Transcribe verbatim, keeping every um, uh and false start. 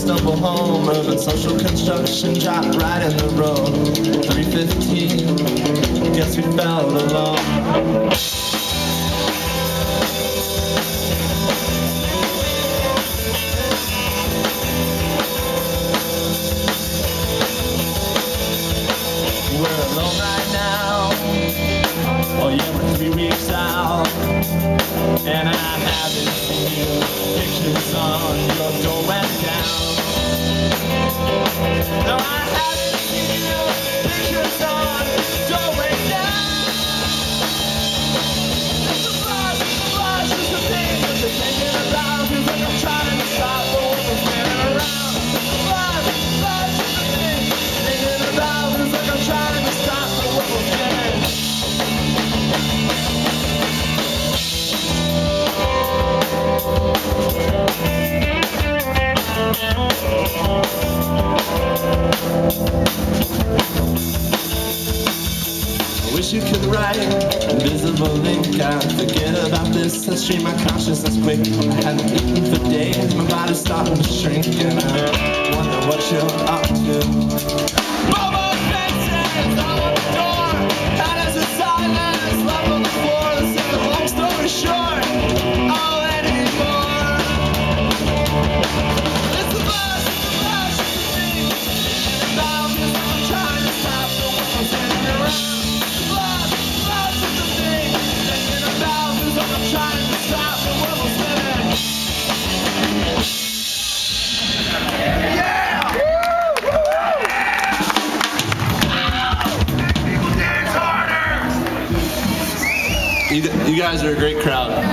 stumble home. Urban social construction dropped right in the road. three fifteen, guess we felt alone. We're alone right now. Oh yeah, we're three weeks out, and I haven't seen you. Pictures on your door went down. No, I haven't seen you. Pictures on your door went down. It's the flash, it's the flash, it's the thing that they're thinking about. Feels like I'm trying to stop the world from spinning around. Flash, flash, it's the thing thinking about. Feels like I'm trying to stop the world from spinning. I wish you could write invisible link. I forget about this and stream my consciousness quick. I haven't eaten for days, my body's starting to shrink, and I wonder what you're up to. Mama fences out the door, and as a silence left on the floor, let's say the long story short, oh anymore. It's the bus, it's the bus, it's the thing, and now I'm just I'm trying to stop the world from spinning around. I'm trying to stop the world from spinning. Yeah! People dance harder! You, you guys are a great crowd.